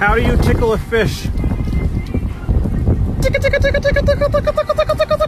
How do you tickle a fish? Tickle, tickle, tickle, tickle, tickle, tickle, tickle, tickle, tickle.